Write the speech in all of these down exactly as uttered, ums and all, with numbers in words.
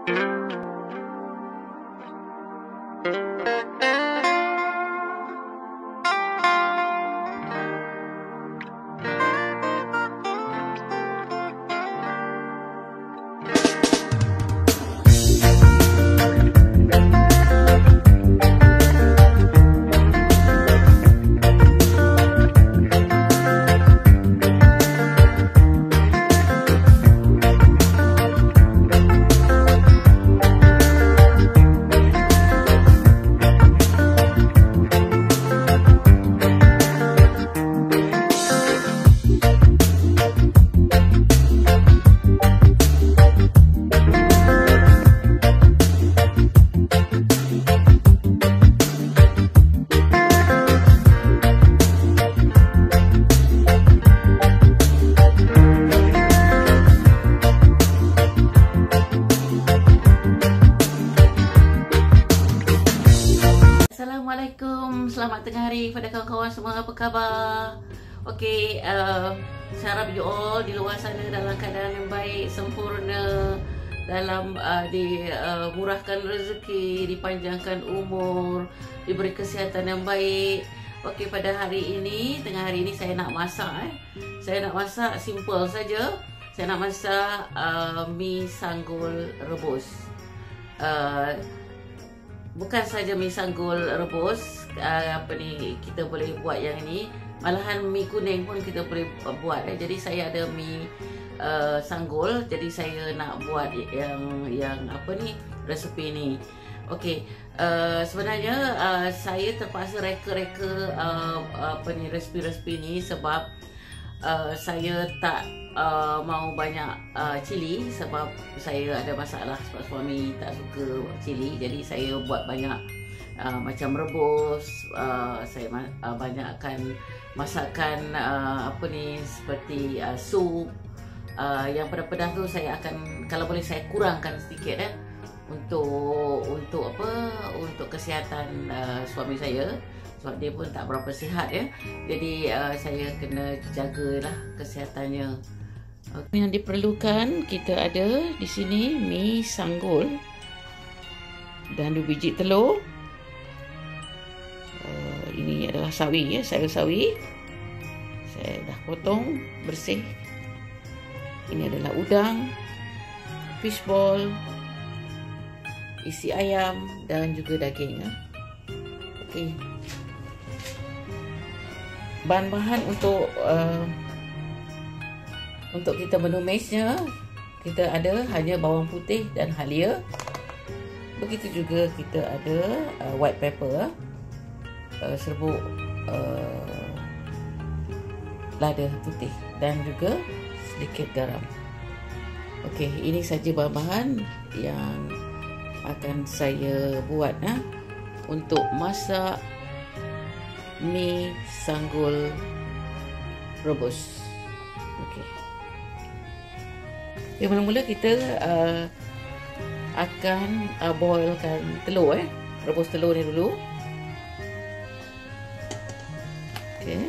Assalamualaikum, selamat tengah hari pada kawan-kawan semua, apa khabar? Okey, uh, saya harap you all di luar sana dalam keadaan yang baik, sempurna, dalam uh, dimurahkan uh, rezeki, dipanjangkan umur, diberi kesihatan yang baik. Okey, pada hari ini, tengah hari ini saya nak masak eh. Saya nak masak simple saja. Saya nak masak uh, mi sanggul rebus. Uh, Bukan saja mi sanggul rebus, uh, apa ni, kita boleh buat yang ni. Malahan mi kuning pun kita boleh buat. Eh. Jadi saya ada mi uh, sanggul, jadi saya nak buat yang yang apa ni, resepi ni. Okey, uh, sebenarnya uh, saya terpaksa reka-reka uh, apa ni resepi-resepi ni sebab uh, saya tak uh, mau banyak uh, cili sebab saya ada masalah sebab suami tak suka cili, jadi saya buat banyak uh, macam rebus, uh, saya uh, banyakkan masakan uh, apa ni seperti uh, sup. Uh, yang pedas-pedas tu saya akan, kalau boleh saya kurangkan sedikit eh untuk untuk apa untuk kesihatan uh, suami saya sebab dia pun tak berapa sihat ya. Jadi uh, saya kena jagalah kesihatannya. Okay. Yang diperlukan kita ada di sini mi sanggul dan dua biji telur. Uh, ini adalah sawi ya, sayur sawi. Saya dah potong bersih. Ini adalah udang, fishball, isi ayam dan juga daging ya. Okey. Bahan-bahan untuk uh, untuk kita menumisnya, kita ada hanya bawang putih dan halia. Begitu juga kita ada uh, white pepper, uh, serbuk uh, lada putih dan juga sedikit garam. Okey, ini saja bahan-bahan yang akan saya buat nah, untuk masak mi sanggul rebus. Okey. Okay, mula-mula kita uh, akan uh, boilkan telur eh. Rebus telur ni dulu. Okey.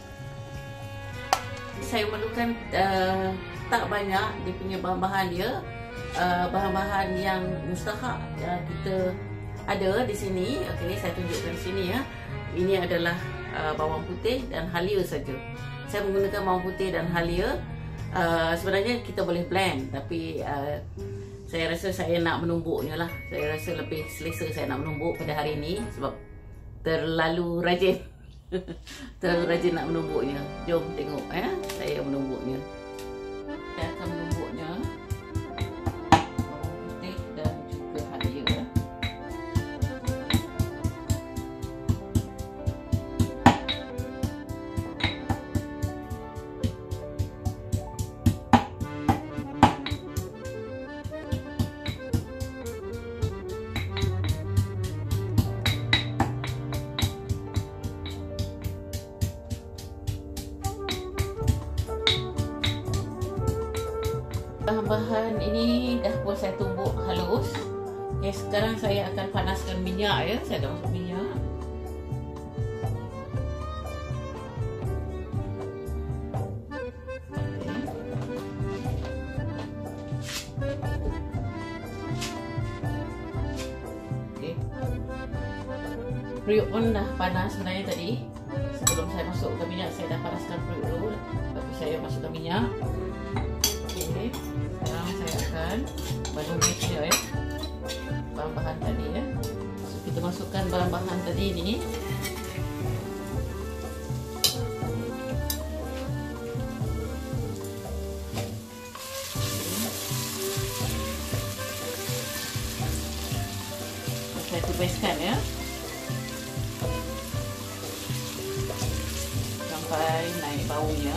Saya perlukan uh, tak banyak dia punya bahan-bahan dia. Uh, bahan-bahan yang mustahak yang kita ada di sini. Okey, saya tunjukkan sini ya. Ini adalah uh, bawang putih dan halia saja. Saya menggunakan bawang putih dan halia. Uh, sebenarnya kita boleh blend, tapi uh, saya rasa saya nak menumbuknya lah. Saya rasa lebih selesa saya nak menumbuk pada hari ini sebab terlalu rajin. terlalu rajin nak menumbuknya. Jom tengok ya, saya menumbuknya. Saya akan menumbuknya. Bawang putih dan juga halia. Bahan-bahan ini dah pun saya tumbuk halus. Okay, sekarang saya akan panaskan minyak ya. Saya dah masuk minyak. Okay. periuk pun dah panas sebenarnya tadi. Sebelum saya masukkan minyak, saya dah panaskan periuk dulu. Lepas tu saya masukkan minyak. Okey, sekarang saya akan menumis dia ya, bahan-bahan tadi ya. So, kita masukkan bahan-bahan tadi ni. Saya tumiskan ya sampai naik baunya.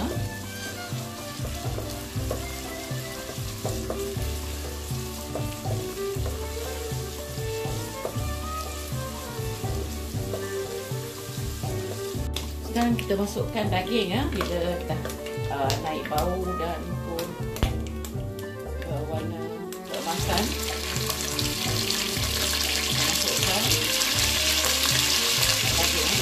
Sekarang kita masukkan daging ya, bila dah uh, naik bau dan pun uh, warna keemasan. Masukkan daging.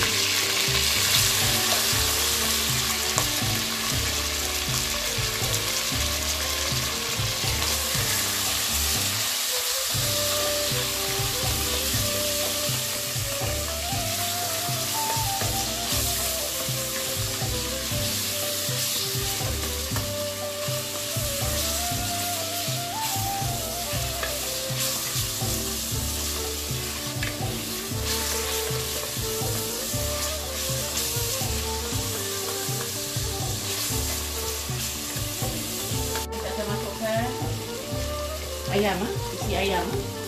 Ayam, isi ayam.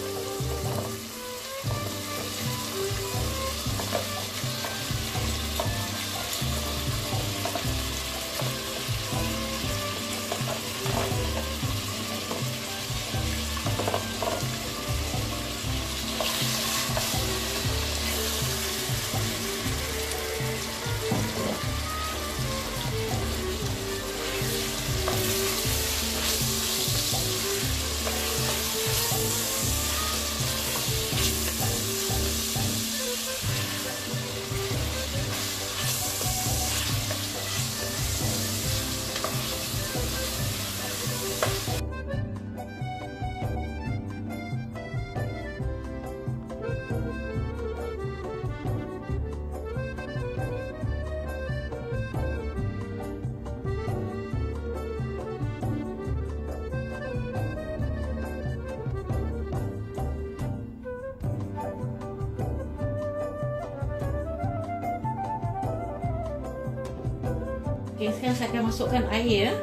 Okey, sekarang saya akan masukkan air.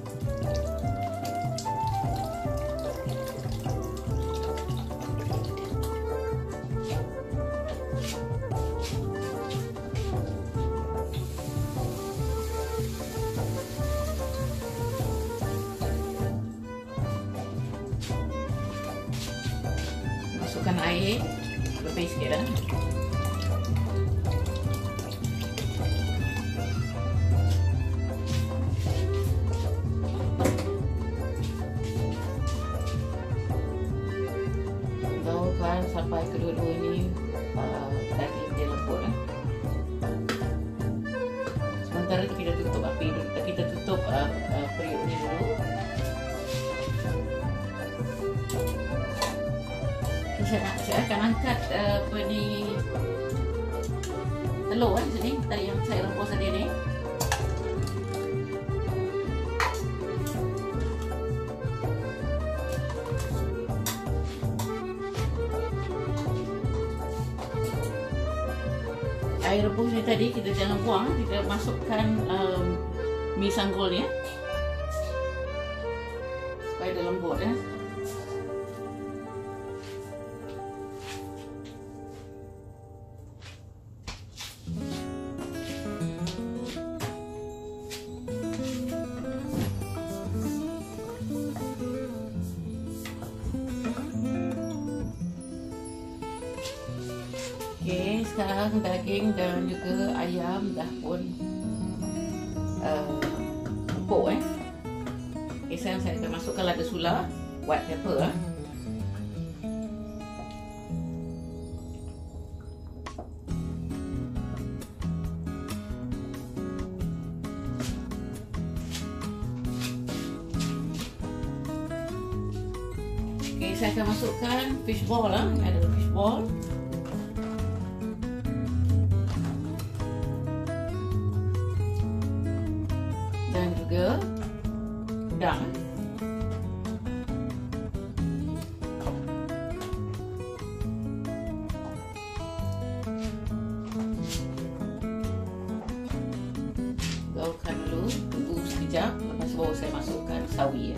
Masukkan air lebih sikit dah. Sampai kedua-dua ni uh, daging dia lembut eh. Sementara tu kita tutup api dulu. Kita tutup uh, uh, periuk ni dulu. Okay, saya, saya akan angkat uh, apa ni telur eh, sini tadi yang saya rebus tadi ni. Air rebus ni tadi kita jangan buang, kita masukkan um, mi sanggul ya, supaya dia lembut ya. Okey, sekarang daging dan juga ayam dah pun uh, empuk eh. Okey, sekarang saya akan masukkan lada sula, white pepper eh. Okey, saya akan masukkan fish ball lah, ada fish ball. udang. Gaulkan dulu, tunggu sekejap. Lepas baru saya masukkan sawi ya.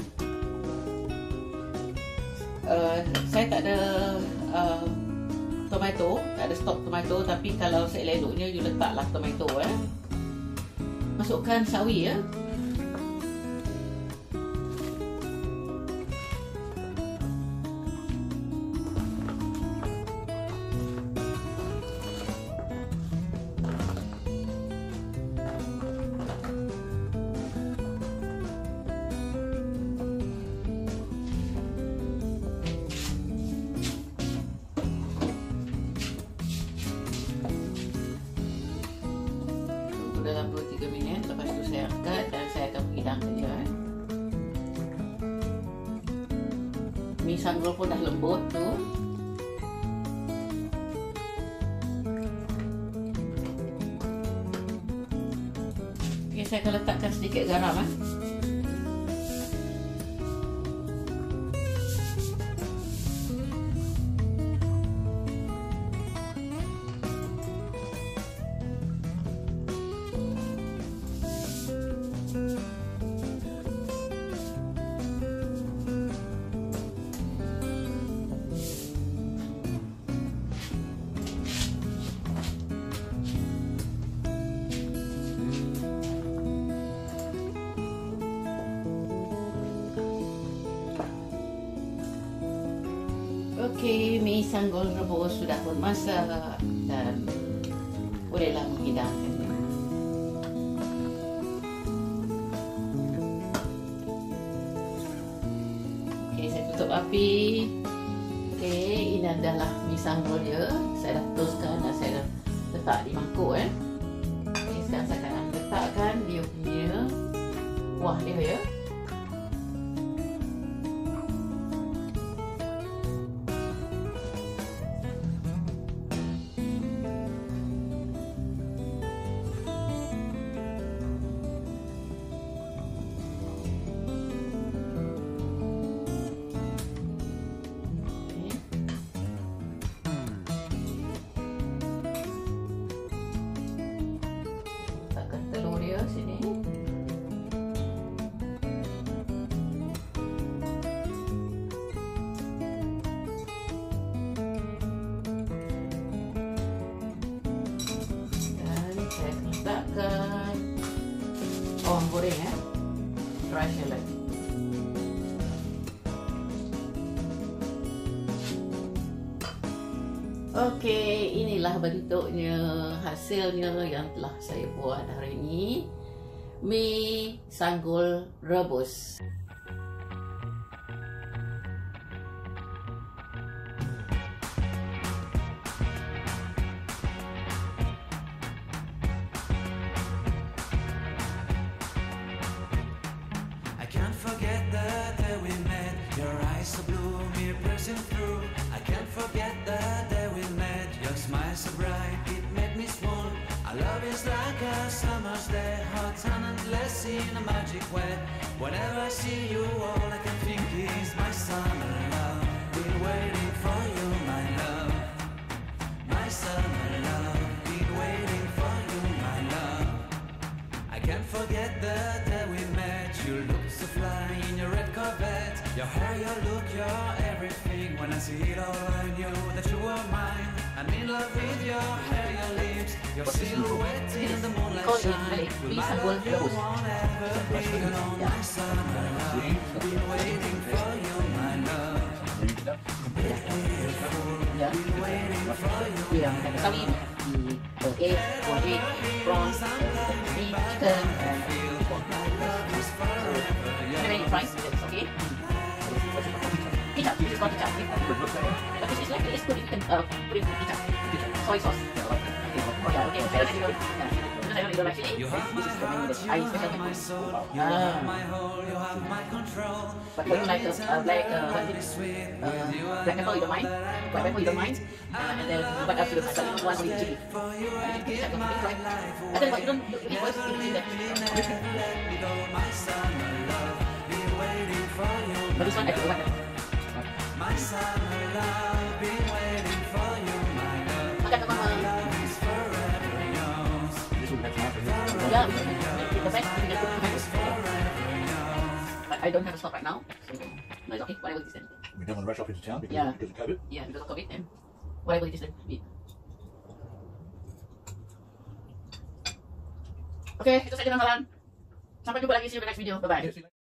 Uh, saya tak ada uh, tomato, tak ada stok tomato, tapi kalau saya eloknya you letaklah tomato eh. Masukkan sawi ya. Dalam dua tiga minit, lepas tu saya angkat dan saya akan menghidangkan dia. Eh. Mi sanggul pun dah lembut tu. Okay, saya akan letakkan sedikit garam. Eh. Okey, mi sanggul rebus sudah bermasak dan bolehlah menghidangkannya. Okey, saya tutup api. Okey, ini adalah mi sanggul dia. Saya dah toskan dan saya dah letak di mangkuk eh. Okey, sekarang saya akan letakkan dia punya kuah dia ya. Sini. Dan saya letakkan bawang goreng ya, dry shallot. Okey, inilah bentuknya, hasilnya yang telah saya buat hari ini. Mi sanggul rebus. I can't forget the day we met. Your eyes so blue, me piercing through. I can't forget the day we met. Your smile so bright, it made me swoon. Our love is like a summer's day, hot and endless in a magic way. Whenever I see you, all I can think is my summer love. Been waiting for you, my love. My summer love. Been waiting for you, my love. I can't forget the day we met. You look so fly in your red Corvette. Your hair, your look, your everything. When I see it all, I knew that you were mine. I'm in love with your hair, your lips, your silhouette in the moonlight shine. Will my love you won't ever be alone, my summer love. Been waiting for you, my love. Beautiful, been waiting for you, my love. Egg, egg, prawns, beef, chicken, and many fries. Okay. Ketchup, it's called ketchup. But this is like it's put in uh, put in ketchup, soy sauce. Oh yeah, okay. Because I don't even like chili. You have my heart, you have my soul, you have my whole, you have my control. But when you like uh, uh, black, uh, what is it? Uh, black pepper, you don't mind. Black pepper, you don't mind. Uh, and then what else you don't mind? One with chili. I tell you what, you don't. You eat first, you eat that. waiting for you. But this one, I don't want it. My summer love, been waiting for you, my love. Makan ka, Mama. Love is forever yours. Yeah, the best thing I could But I don't have a stop right now. So, no, it's okay. Whatever it is then. We don't want to rush off into town because, Yeah. because of COVID. Yeah, because of COVID and whatever it is then. Eat. Okay, itu saja kawan. Sampai jumpa lagi see you in the next video. Bye bye. Yes,